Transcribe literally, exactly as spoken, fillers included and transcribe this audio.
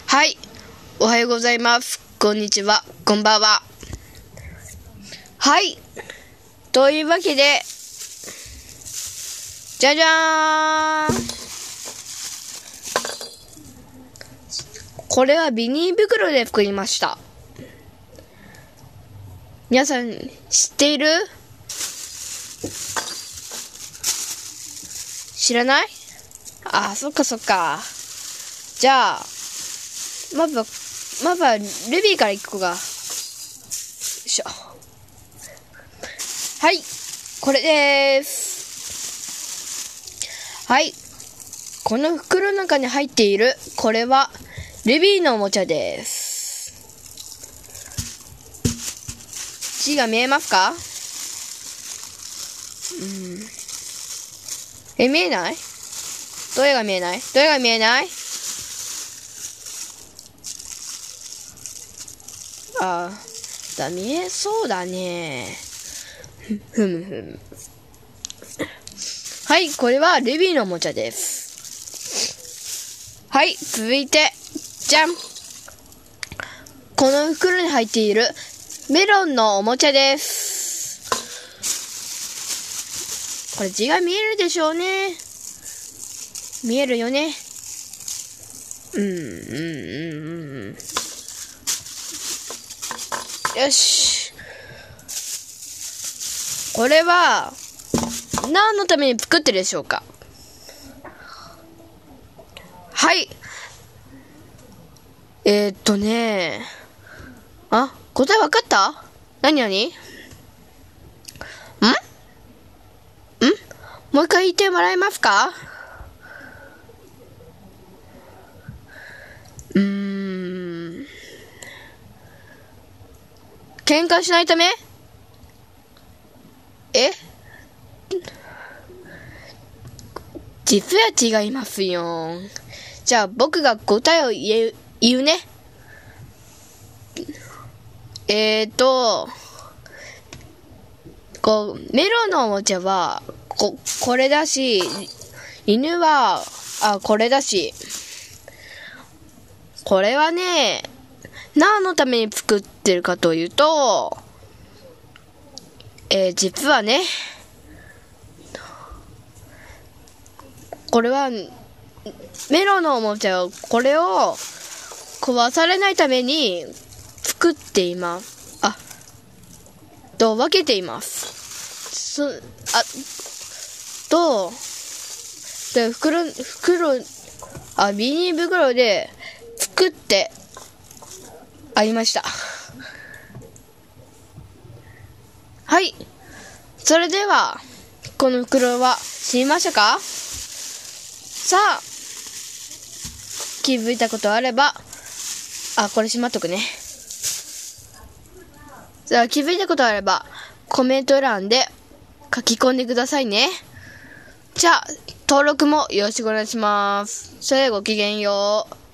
はい、おはようございます。こんにちは、こんばんは。はい、というわけで、じゃじゃーん。これはビニール袋で作りました。皆さん知っている？知らない？あ、そっかそっか。じゃあ、まずは、まずはルビーからいこうか。よいしょ。はい、これでーす。はい、この袋の中に入っている、これはルビーのおもちゃです。字が見えますか？うん。え、見えない？どれが見えない？どれが見えない？ああ、だ、見えそうだね。ふむふむ。はい、これはルビーのおもちゃです。はい、続いて、じゃん。この袋に入っているメロンのおもちゃです。これ字が見えるでしょうね。見えるよね。うん、うん、うん、うん。よし。これは何のために作ってるでしょうか？はい。えー、っとねあ、答えわかった？何何？ん？ん？もう一回言ってもらえますか？うーん。喧嘩しないため？え？実は違いますよ。じゃあ僕が答えを言う、言うね。えーと、こう、メロンのおもちゃは、こ、これだし、犬は、あ、これだし、これはね、何のために作ってるかというと、えー、実はね、これは、メロンのおもちゃを、これを壊されないために作っています。あ、と分けています。そ、あ、と、で、袋、袋、あ、ビニール袋で作ってありました。はい。それでは、この袋は閉めましたか？さあ、気づいたことあれば、あ、これしまっとくね。さあ、気づいたことあれば、コメント欄で書き込んでくださいね。じゃあ、登録もよろしくお願いします。それではごきげんよう。